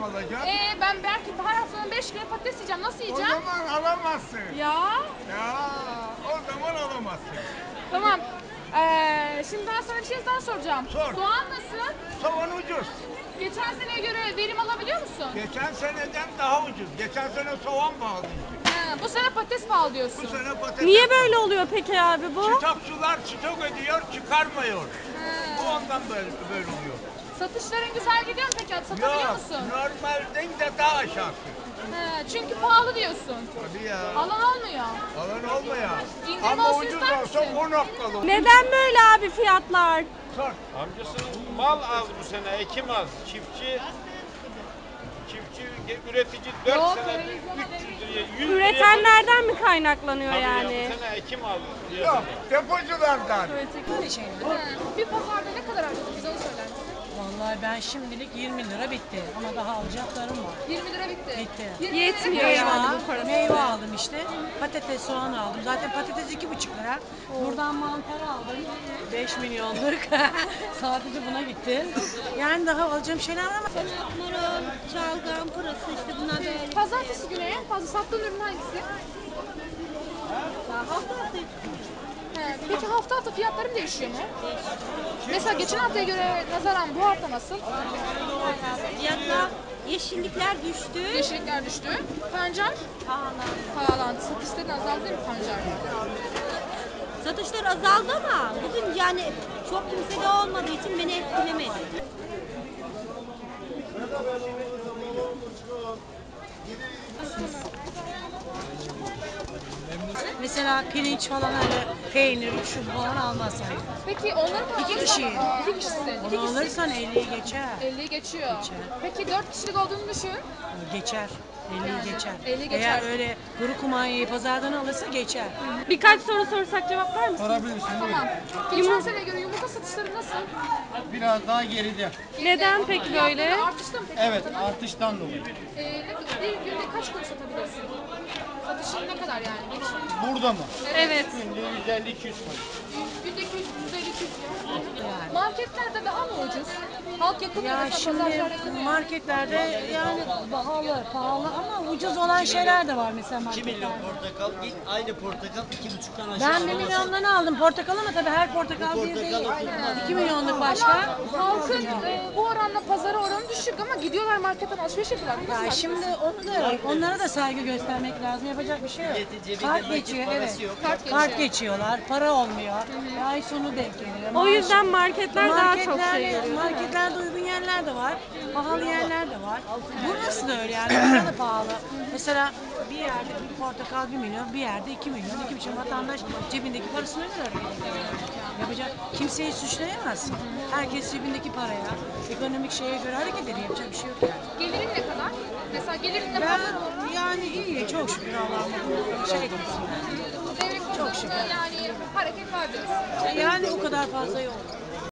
akşam alacağım? Ben belki her haftanın 5 günü patates yiyeceğim. Nasıl O yiyeceğim? zaman alamazsın. Ya. Ya o zaman alamazsın. Tamam. Şimdi ben sana bir şey daha soracağım. Sor. Soğan nasıl? Soğan ucuz. Geçen seneye göre verim alabiliyor musun? Geçen seneden daha ucuz. Geçen sene soğan pahalıydı. Bu sene patates pahalı diyorsun. Bu sene patates Niye böyle oluyor peki abi bu? Stokçular stok ediyor, çıkarmıyor. Bu ondan böyle oluyor. Satışların güzel gidiyor mu peki? Satabiliyor Yok, musun? normalden de daha aşağısı. Çünkü pahalı diyorsun. Hadi ya. Alan olmuyor. Alan olmuyor. İndirim Ama olsun ucuz ister olsa misin? 10 noktalı. Neden böyle abi fiyatlar? Sor. Amcasının mal az bu sene, ekim az. Çiftçi üretici 4 Yok, senedir öyle 300 liraya 100 liraya Üretenlerden mi kaynaklanıyor Tabii ya, yani? bu sene ekim az. Yok, depoculardan. Bir pazarda ne kadar harcadın? Bize onu söyler misin? Vallahi ben şimdilik 20 lira bitti ama daha alacaklarım var. 20 lira bitti. Bitti. 20 lira Yetmiyor ne kadar yani harcadın? bu parası. Meyve aldım işte. Patates, soğan aldım. Zaten patates 2,5 lira. Buradan mantar aldım. 5 milyonluk. Sadece buna gitti. Yani daha alacağım şeyler var ama Marul, çalgam, pırası işte bunlar böyle. Pazartesi günü en fazla sattığın ürün hangisi? Peki hafta hafta fiyatların değişiyor mu? Mesela geçen haftaya göre nazaran bu hafta nasıl? Fiyatlar, yeşillikler düştü. Yeşillikler düştü. Pancar pahalandı. Satışların azaldı değil mi pancar? Satışlar azaldı ama bugün yani çok kimse de olmadığı için beni etkilemedi. mesela pirinç falan öyle peynir, şu falan almazsan. Peki onları mı İki alırsan- kişi. İki kişisin. İki Onu kişi. alırsan 50'yi geçer. 50'yi geçiyor. Geçer. Peki 4 kişilik olduğunu düşün. Geçer. 50'yi geçer. 50 geçer. Eğer öyle kuru kumanyayı pazardan alırsa geçer. Birkaç soru sorsak cevaplar mısın? Tamam. Geçen seneye göre yumurta satışları nasıl? Biraz daha geride. Neden peki böyle? Fiyatları Artışta mı peki? Evet, ortada? artıştan dolayı. Bir günde kaç kuruş satabilirsin? Satışın ne kadar yani? Burada mı? Evet. Günde 150-200 koy. Günde 200, 150, 200 ya. Marketlerde daha mı ucuz? Halk yakın Ya mesela şimdi pazarlar yakın ya. marketlerde yani pahalı ama ucuz olan şeyler de var mesela 2 milyon marketlerde. portakal, aynı portakal 2,5'tan aşağı Ben 1 milyondan aldım portakal ama tabii her portakal bir değil. 2 milyonluk başka. Halkın bu oranla pazara oranı düşük ama gidiyorlar marketten alışveriş yapıyorlar. Bu nasıl Ya saçma? şimdi onlara da saygı göstermek lazım. Yapacak bir şey yok. Cebinde Kart nakit geçiyor parası evet. yok. Kart geçiyorlar. Para olmuyor. Ay sonu denk geliyor. O yüzden marketler daha çok Marketlerde- şey görüyor. Marketlerde uygun yerler de var. Pahalı yerler de var. Burası da öyle yani. Burada da pahalı. Mesela bir yerde bir portakal 1 milyon, bir yerde 2 milyon, 2,5 vatandaş cebindeki parasını öder. Yapacak kimseyi suçlayamazsın. Herkes cebindeki paraya, ekonomik şeye göre hareket ediyor. Yapacak bir şey yok yani. Gelirin ne kadar? Mesela gelirin ne Ben kadar? yani iyi, çok şükür Allah'ıma. Şey etmesin yani. Devlet Çok kazanımı şükür. yani hareket var diyorsun. Yani o kadar fazla yok.